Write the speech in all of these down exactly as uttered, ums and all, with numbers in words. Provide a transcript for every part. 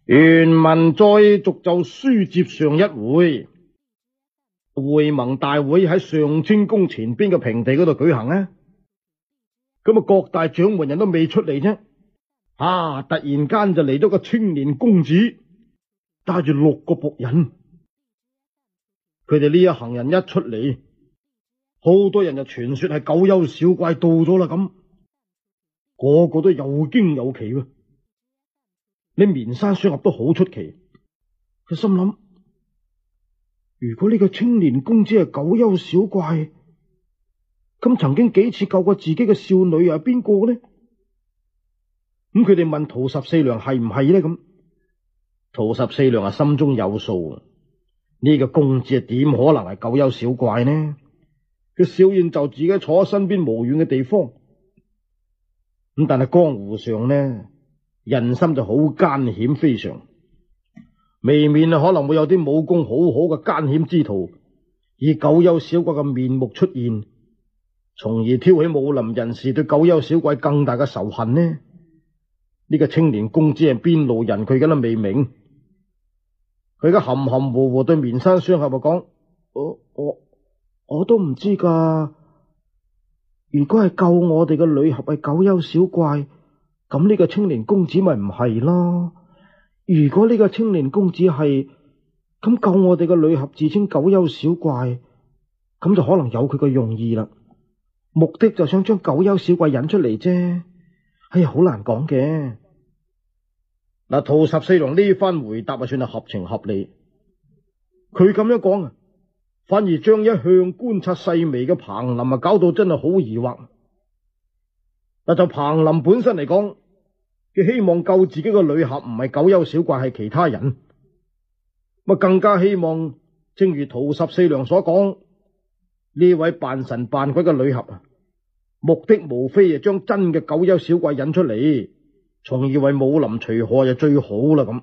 原文再續就書接上一回，會盟大會喺上清宮前邊嘅平地嗰度舉行啊。咁啊，各大掌門人都未出嚟啫，啊！突然間就嚟咗個青年公子，帶住六個僕人。佢哋呢一行人一出嚟，好多人就傳說係九幽小怪到咗啦，咁個個都又驚又奇喎。你綿山雙俠都好出奇，佢心諗：如果呢個青年公子係九幽小怪，咁曾經幾次救過自己嘅少女又係邊個呢？咁佢哋問陶十四娘係唔係呢？咁陶十四娘啊，心中有數，呢個公子啊點可能係九幽小怪呢？佢小燕就自己坐喺身邊無遠嘅地方，咁但係江湖上呢，人心就好奸險非常，未免啊可能會有啲武功好好嘅奸險之徒，以九幽小怪嘅面目出現，從而挑起武林人士對九幽小怪更大嘅仇恨呢？呢個青年公子係邊路人，佢而家都未明。佢而家含含糊糊對綿山雙俠講：我我我都唔知噶。如果係救我哋嘅女俠係九幽小怪，咁呢個青年公子咪唔係咯？如果呢個青年公子係，咁救我哋嘅女俠自稱九幽小怪，咁就可能有佢嘅用意啦。目的就想將九幽小怪引出嚟啫。哎呀，好難講嘅。嗱，陶十四郎呢番回答啊，算係合情合理。佢咁樣講啊，反而將一向觀察細微嘅彭林啊，搞到真係好疑惑。嗱，就彭林本身嚟講，佢希望救自己個女俠唔係九幽小怪，係其他人。咁更加希望，正如陶十四郎所講，呢位扮神扮鬼嘅女俠啊，目的無非係將真嘅九幽小怪引出嚟，從而為武林除害就最好啦。咁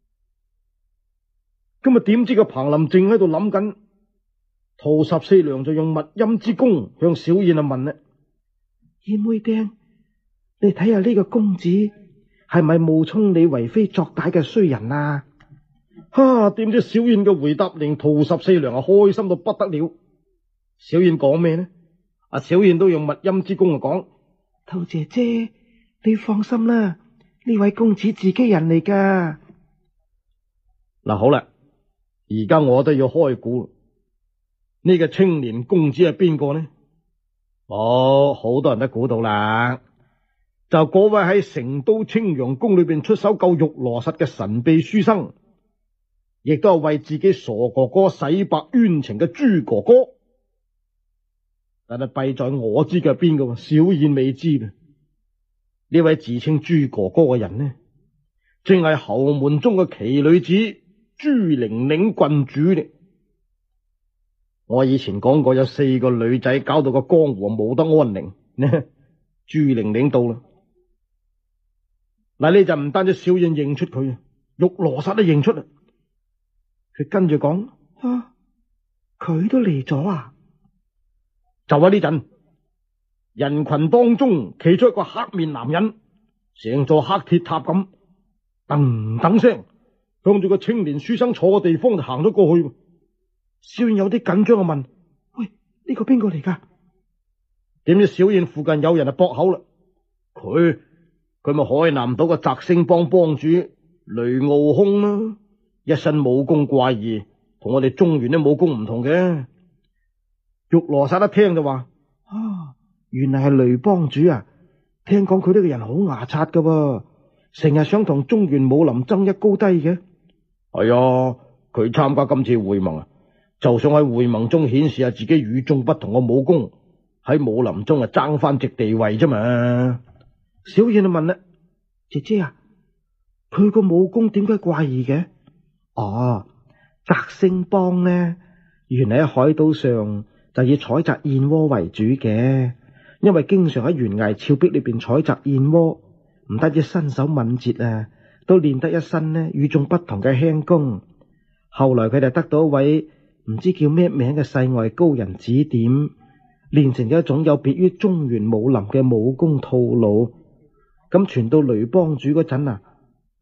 今日點知個彭林正喺度諗緊，陶十四娘就用密音之功向小燕啊問啦：燕妹釘，你睇下呢個公子係咪冒充你為非作歹嘅衰人啊？哈！點知小燕嘅回答令陶十四娘啊開心到不得了。小燕講咩呢？阿小燕都用密音之功啊講：陶姐姐，你放心啦，呢位公子自己人嚟噶。嗱，好啦，而家我都要開估，呢個青年公子係邊個呢？哦，好多人都估到啦，就嗰位喺成都青陽宮裏邊出手救玉羅實嘅神秘書生，亦都係為自己傻哥哥洗白冤情嘅朱哥哥。但係弊在我知嘅係邊個，小燕未知嘅。呢位自稱朱哥哥嘅人呢，正係侯門中嘅奇女子朱玲玲郡主嚟。我以前講過有四個女仔搞到個江湖冇得安寧呢，朱玲玲到啦。嗱，呢就唔單止小燕認出佢，玉羅剎都認出啦。佢跟住講：啊，佢都嚟咗啊！就喺呢陣，人群當中企出一個黑面男人，成座黑鐵塔咁，噔噔聲向住個青年書生坐嘅地方就行咗過去。小燕有啲緊張啊，問：喂，呢個邊個嚟噶？點知小燕附近有人就駁口啦，佢佢咪海南島嘅澤星幫幫主雷傲空啦，一身武功怪異，同我哋中原啲武功唔同嘅。玉羅剎一聽就話：啊，原來係雷幫主啊！聽講佢呢個人好牙刷噶噃，成日想同中原武林爭一高低嘅。係啊，佢參加今次會盟啊，就想喺會盟中顯示下自己與眾不同嘅武功，喺武林中啊爭翻席地位啫嘛。小燕就問啦：姐姐啊，佢個武功點解怪異嘅？哦，澤星幫呢，原來喺海島上就以採摘燕窩為主嘅，因為經常喺懸崖峭壁裏邊採摘燕窩，唔單止身手敏捷啊，都練得一身呢與眾不同嘅輕功。後來佢哋得到一位唔知叫咩名嘅世外高人指點，練成咗一種有別於中原武林嘅武功套路。咁傳到雷幫主嗰陣啊，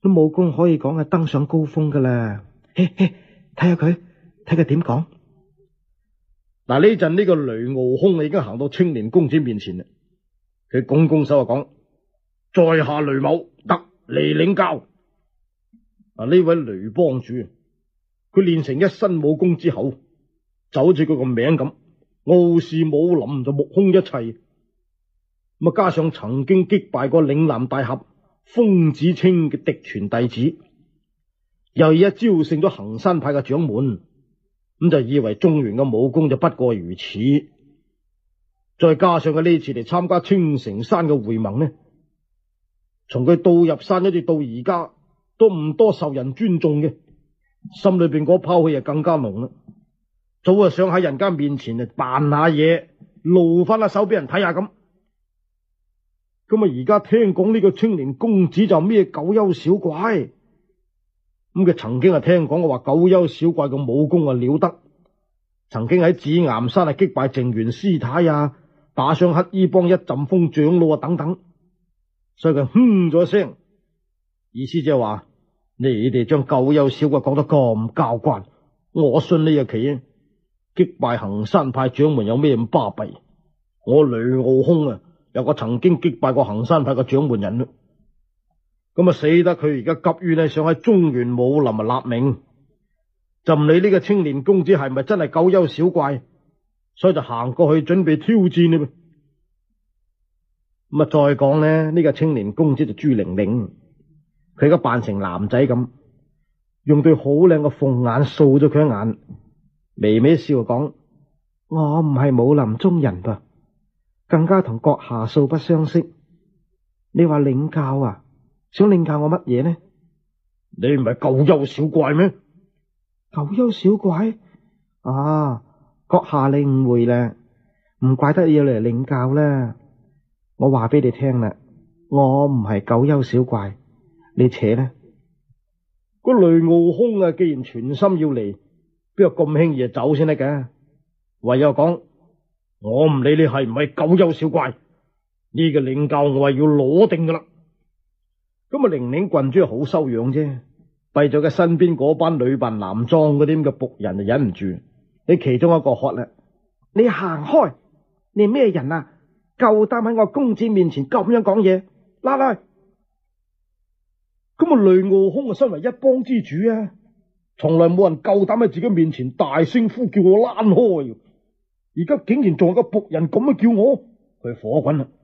都武功可以講係登上高峰噶啦。嘿嘿，睇下佢，睇佢點講。嗱，呢陣呢個雷傲空已經行到青蓮公子面前啦，佢拱拱手就講：在下雷某特嚟領教。嗱，呢位雷幫主，佢練成一身武功之後，就好似佢個名咁，傲視武林就目空一切。咁啊，加上曾經擊敗過嶺南大俠封子清嘅嫡傳弟子，又一招勝咗衡山派嘅掌門，咁就以為中原嘅武功就不過如此。再加上佢呢次嚟參加青城山嘅會盟呢，從佢到入山一直到而家都唔多受人尊重嘅，心裏邊嗰泡氣就更加濃啦。早就想喺人家面前就扮下嘢，露翻下手俾人睇下咁。咁啊，而家聽講呢個青蓮公子就咩九幽小怪，咁佢曾經係聽講過話九幽小怪嘅武功啊了得，曾經喺紫岩山啊擊敗淨元師太啊，打傷黑衣幫一陣風長老啊等等，所以佢哼咗一聲，意思就係話你哋將九幽小怪講得咁交關，我信呢日期啊，擊敗衡山派掌門有咩咁巴閉？我雷傲空啊，有個曾經擊敗過衡山派嘅掌門人咯，咁啊死得佢而家急於呢想喺中原武林啊立名，就唔理呢個青蓮公子係咪真係九幽小怪，所以就行過去準備挑戰啦。咁啊再講呢，呢個青蓮公子就朱玲玲，佢而家扮成男仔咁，用對好靚嘅鳳眼掃咗佢一眼，微微笑講：我唔係武林中人噃，更加同閣下素不相識。你話領教啊？想領教我乜嘢呢？你唔係九幽小怪咩？九幽小怪啊！閣下你誤會啦，唔怪得要嚟領教啦。我話俾你聽啦，我唔係九幽小怪，你扯啦。個雷傲空啊，既然全心要嚟，邊有咁輕易就走先得嘅？唯有講，我唔理你係唔係九幽小怪，呢個領教我係要攞定噶啦。咁啊，玲玲郡主好修養啫，閉咗佢身邊嗰班女扮男裝嗰啲咁嘅僕人就忍唔住，你其中一個喝啦：你行開！你咩人啊？夠膽喺我公子面前咁樣講嘢，拉拉！咁啊，雷傲空啊，身為一幫之主啊，從來冇人夠膽喺自己面前大聲呼叫我躝開，而家竟然仲有個僕人咁樣叫我，佢火滾啦！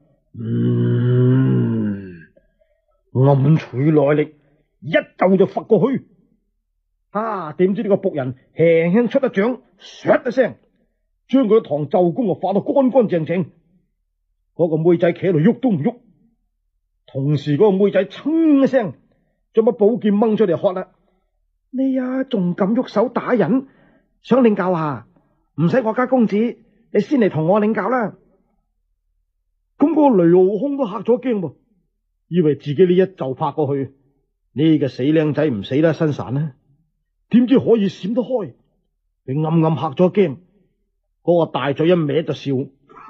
嗯，暗取內力，一袖就拂過去。啊，點知呢個僕人輕輕出一掌，唰一聲，將佢一堂咒功啊化到乾乾淨淨。嗰個妹仔企喺度喐都唔喐，同時嗰個妹仔噌一聲將把寶劍掹出嚟喝啦！你啊，仲敢喐手打人？想領教下？唔使我家公子，你先嚟同我領教啦！咁嗰個雷傲空都嚇咗驚噃，以為自己呢一袖拍過去，呢個死靚仔唔死得身散呢？點知可以閃得開？你暗暗嚇咗驚，嗰個大嘴一歪就笑。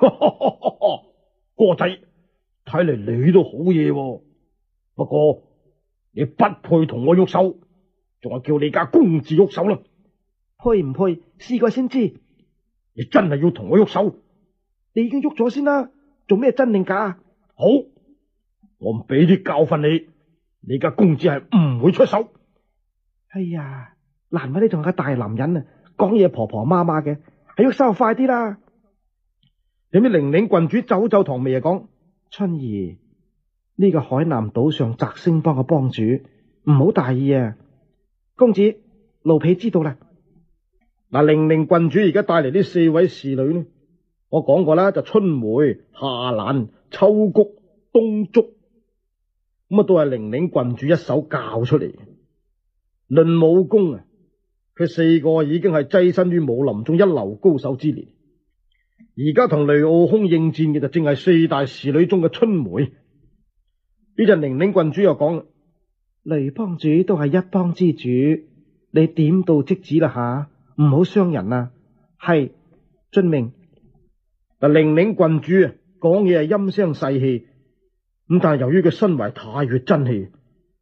哥仔，睇嚟你都好嘢喎，不過你不配同我喐手，仲係叫你家公子喐手啦。配唔配？試過先知。你真係要同我喐手？你已經喐咗先啦，做咩真定假？好，我唔俾啲教訓你，你家公子係唔會出手。哎呀，難為你仲係個大男人啊，講嘢婆婆媽媽嘅，係喐手快啲啦。有啲玲玲郡主皺皺堂眉啊，講：春兒，呢個海南島上摘星幫嘅幫主，唔好大意啊。公子，奴婢知道啦。嗱，玲玲郡主而家帶嚟呢四位侍女呢，我講過啦，就春梅、夏蘭、秋菊、冬竹，咁啊都係玲玲郡主一手教出嚟。論武功啊，佢四個已經係躋身於武林中一流高手之列。而家同雷傲空應戰嘅就正係四大侍女中嘅春梅。呢陣玲玲郡主又講：雷幫主都係一幫之主，你點到即止啦吓，唔好傷人啊。係遵命。嗱，玲玲郡主啊，講嘢係陰聲細氣，咁但係由於佢身懷太乙真氣，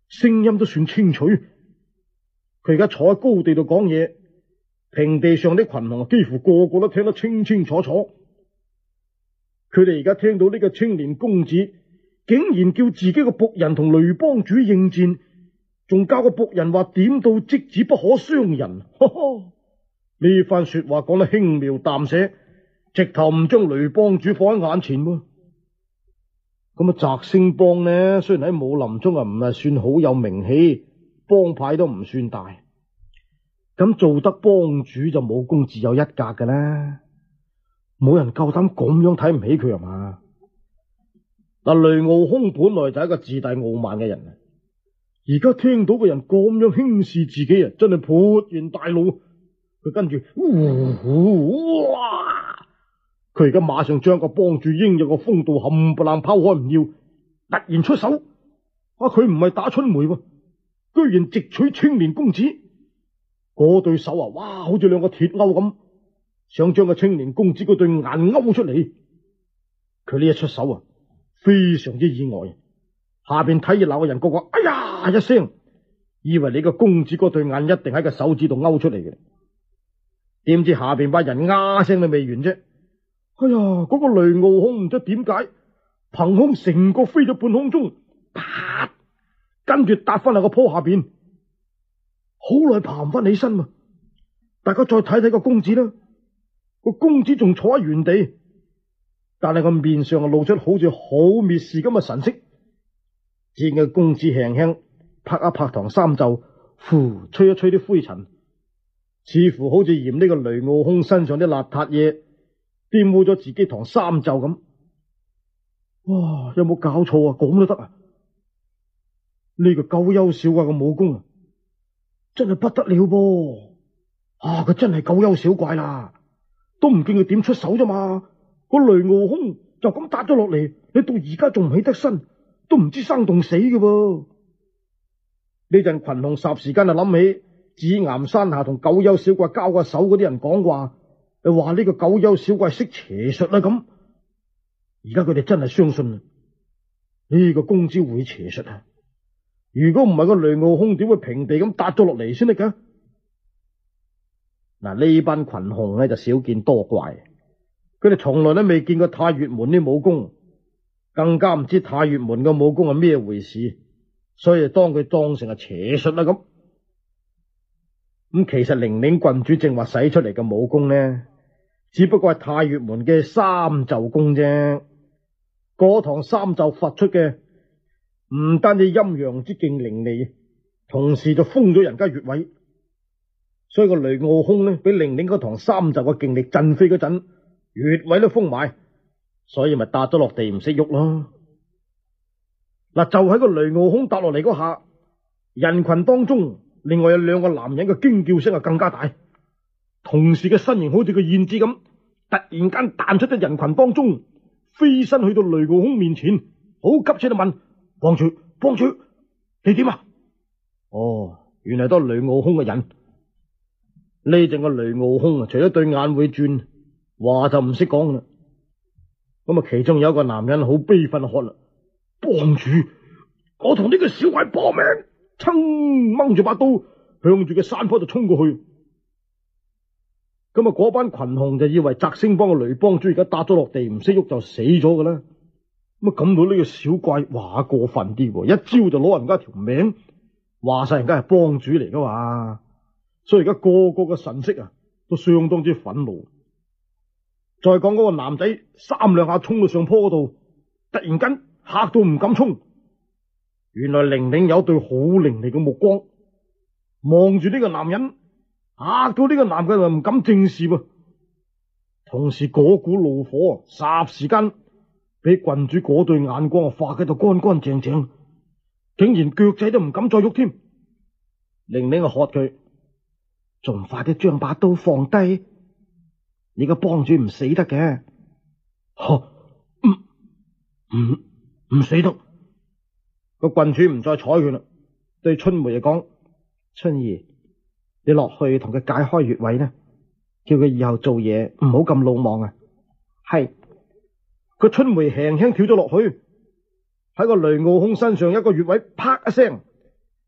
聲音都算清脆。佢而家坐喺高地度講嘢，平地上啲群雄幾乎個個都聽得清清楚楚。佢哋而家聽到呢個青年公子竟然叫自己個僕人同雷幫主應戰，仲教個僕人話點到即止，不可傷人。呵呵，呢番說話講得輕描淡寫，直頭唔將雷幫主放喺眼前喎。咁啊，翟星幫呢，雖然喺武林中啊唔係算好有名氣，幫派都唔算大，咁做得幫主就武功自有一格噶啦，冇人夠膽咁樣睇唔起佢係嘛？嗱，雷傲空本來就係一個自大傲慢嘅人，而家聽到個人咁樣輕視自己啊，真係勃然大怒。佢跟住，哇！佢而家馬上將個幫主應有個風度冚唪唥拋開唔要，突然出手。啊，佢唔係打春梅喎，居然直取青年公子。嗰對手啊，哇，好似兩個鐵鈎咁，想將個青年公子嗰對眼勾出嚟。佢呢一出手啊，非常之意外。下邊睇熱鬧嘅人個個哎呀一聲，以為你個公子嗰對眼一定喺個手指度勾出嚟嘅。點知下邊班人呀聲都未完啫。哎呀，嗰個雷傲空唔知點解憑空成個飛咗半空中，啪，跟住搭翻喺個坡下邊，好耐爬唔翻起身嘛。大家再睇睇個公子啦，個公子仲坐喺原地，但係個面上露出好似好蔑視咁嘅神色。只見個公子輕輕拍一拍堂衫袖，呼吹一吹啲灰塵，似乎好似嫌呢個雷傲空身上啲邋遢嘢玷污咗自己堂衫袖咁。哇！有冇搞錯啊？咁都得啊？呢個九幽小怪嘅武功啊，真係不得了噃！啊，佢真係九幽小怪啦，都唔見佢點出手啫嘛。個雷傲空就咁打咗落嚟，你到而家仲唔起得身，都唔知生動死嘅噃。呢陣群雄霎時間就諗起紫岩山下同九幽小怪交過手嗰啲人講話，你話呢個九幽小怪識邪術啊咁。而家佢哋真係相信呢個公子會邪術啊！如果唔係個雷傲空，點會平地咁打咗落嚟先得噶？嗱，呢班群雄咧就少見多怪，佢哋從來都未見過太乙門啲武功，更加唔知太乙門嘅武功係咩回事，所以當佢當成係邪術啦咁。咁其實玲玲郡主正話使出嚟嘅武功呢，只不過係太乙門嘅三袖功啫。嗰堂三袖發出嘅唔單止陰陽之勁凌厲，同時就封咗人家穴位。所以個雷傲空呢，俾玲玲嗰堂三袖嘅勁力震飛嗰陣，穴位都封埋，所以咪搭咗落地唔識喐咯。嗱，就喺個雷傲空搭落嚟嗰下，人群當中另外有兩個男人嘅驚叫聲啊更加大，同時嘅身形好似個燕子咁，突然間彈出咗人群當中，飛身去到雷傲空面前，好急切地問：幫主，幫主，你點啊？哦，原來都係雷傲空嘅人。呢陣個雷傲空啊，除咗對眼會轉，話就唔識講啦。咁啊，其中有一個男人好悲憤喝啦：幫主，我同呢個小怪搏命，噌掹住把刀向住個山坡度衝過去。咁啊，嗰班群雄就以為翟星幫嘅雷幫主而家打咗落地唔識喐就死咗噶啦。咁啊，感到呢個小怪話過分啲，一招就攞人家條命，話晒人家係幫主嚟噶嘛。所以而家個個嘅神色啊，都相當之憤怒。再講嗰個男仔三兩下衝到上坡嗰度，突然間嚇到唔敢衝。原來玲玲有對好凌厲嘅目光望住呢個男人，嚇到呢個男嘅就唔敢正視噃。同時嗰股怒火霎時間俾郡主嗰對眼光啊化喺度乾乾淨淨，竟然腳仔都唔敢再喐添。玲玲啊喝佢：仲快啲將把刀放低，你個幫主唔死得嘅。呵，唔唔唔死得。個郡主唔再睬佢啦，對春梅就講：春兒，你落去同佢解開穴位呢，叫佢以後做嘢唔好咁魯莽啊。係。個春梅輕輕跳咗落去，喺個雷傲空身上一個穴位，啪一聲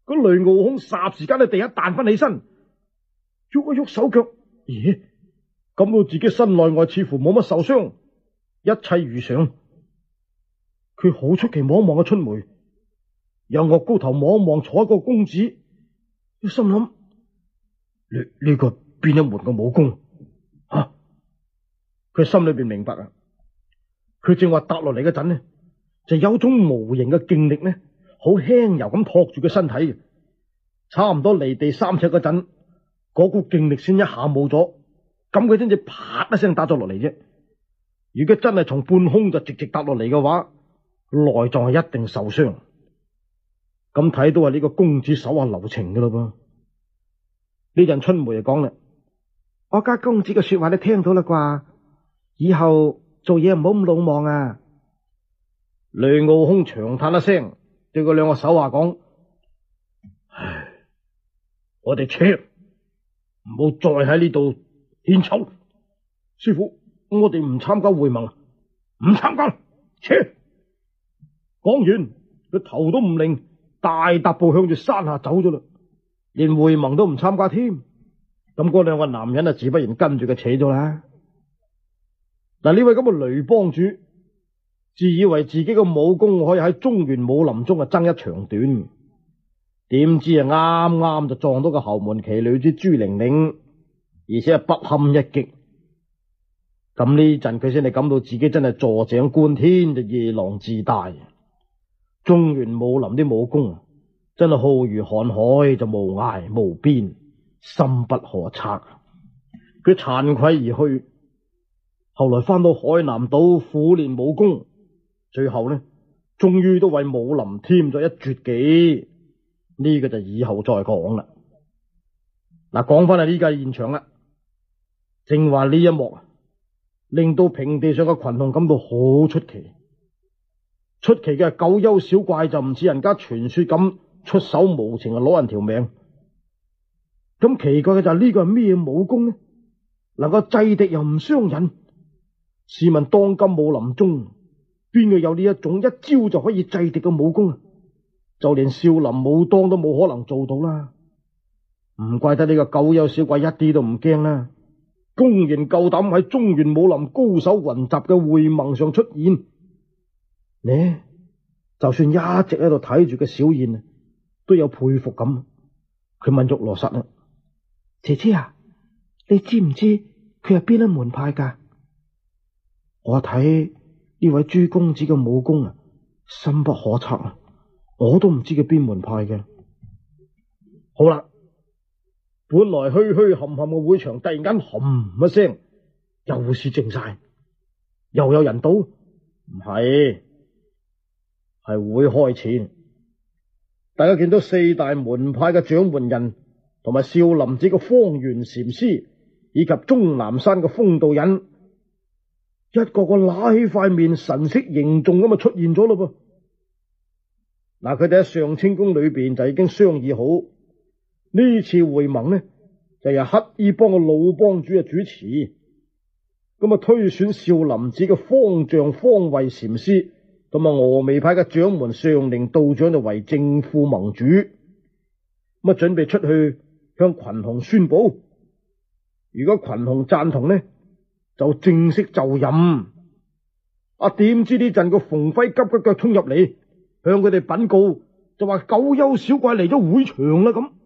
嗰雷傲空霎時間喺地下彈翻起身，喐一喐手腳，咦，感到自己身內外似乎冇乜受傷，一切如常。佢好出奇望一望個春梅，又岳高頭望一望坐一個公子，心諗呢呢個邊一門嘅武功啊？佢心裏邊明白啊，佢正話踏落嚟嗰陣呢，就有種無形嘅勁力呢，好輕柔咁托住佢身體，差唔多離地三尺嗰陣，嗰股勁力先一下冇咗，咁佢先至啪一聲打咗落嚟啫。如果真係從半空就直直踏落嚟嘅話，內臟係一定受傷。咁睇到係呢個公子手下留情噶啦噃。呢陣春梅就講啦：我家公子嘅說話你聽到啦啩？以後做嘢唔好咁魯莽啊！雷傲空長嘆一聲，對佢兩個手下講：唉，我哋撤，唔好再喺呢度獻醜。師傅，我哋唔參加會盟，唔參加，撤！講完，佢頭都唔擰，大踏步向住山下走咗啦，連會盟都唔參加添。咁嗰兩個男人啊，自不然跟住佢扯咗啦。嗱，呢位咁嘅雷幫主，自以為自己嘅武功可以喺中原武林中啊爭一長短，點知啊啱啱就撞到個侯門棋女之朱玲玲，而且係不堪一擊。咁呢陣佢先係感到自己真係坐井觀天，就夜郎自大。中原武林啲武功真係浩如瀚海，就無涯無邊，深不可測。佢慚愧而去，後來翻到海南島苦練武功，最後呢，終於都為武林添咗一絕技。呢、這個就以後再講啦。嗱，講翻嚟呢個現場啦，正話呢一幕令到平地上嘅群雄感到好出奇。出奇嘅係九幽小怪就唔似人家傳說咁出手無情啊，攞人條命。咁奇怪嘅就係呢個係咩武功呢？能夠制敵又唔傷人。試問當今武林中邊個有呢一種一招就可以制敵嘅武功啊？就連少林武當都冇可能做到啦。唔怪得呢個九幽小怪一啲都唔驚啦，公然夠膽喺中原武林高手雲集嘅會盟上出現。呢，就算一直喺度睇住嘅小燕啊，都有佩服咁。佢問玉羅實啦：姐姐啊，你知唔知佢係邊一門派噶？我睇呢位朱公子嘅武功啊，深不可測啊，我都唔知佢邊門派嘅。好啦，本來虛虛冚冚嘅會場突然間冚一聲，又是靜晒，又有人到，唔係。係會開始，大家見到四大門派嘅掌門人，同埋少林寺嘅方圓禪師，以及終南山嘅風道人，一個個揦起塊面，神色凝重咁啊出現咗咯噃。嗱，佢哋喺上清宮裏邊就已經商議好，呢次會盟呢就由乞衣幫嘅老幫主啊主持，咁啊推選少林寺嘅方丈方位禪師，同埋峨眉派嘅掌門上靈道長就為正副盟主，咁啊準備出去向群雄宣布。如果群雄贊同呢，就正式就任。啊，點知呢陣個馮輝急急腳衝入嚟，向佢哋稟告，就話九幽小怪嚟咗會場啦咁。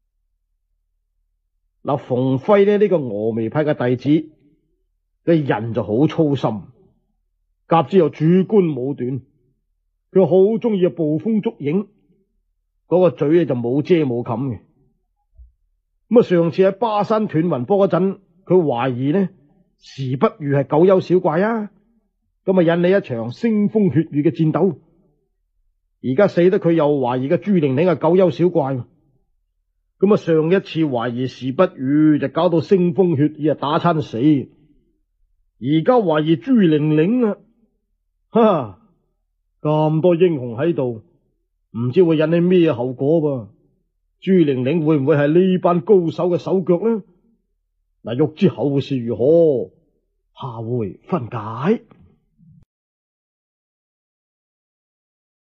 嗱，馮輝呢呢個峨眉派嘅弟子嘅人就好粗心。甲之又主觀武斷，佢好中意捕風捉影，嗰、那個嘴咧就冇遮冇冚嘅。咁啊，上次喺巴山斷雲坡嗰陣，佢懷疑呢時不如係九幽小怪啊，咁啊引起一場腥風血雨嘅戰鬥。而家死得佢又懷疑嘅朱玲玲係九幽小怪，咁啊上一次懷疑時不如就搞到腥風血雨啊打餐死，而家懷疑朱玲玲啊！哈！咁多英雄喺度，唔知會引起咩後果噃？朱玲玲會唔會係呢班高手嘅手腳呢？嗱，欲知後事如何，下回分解。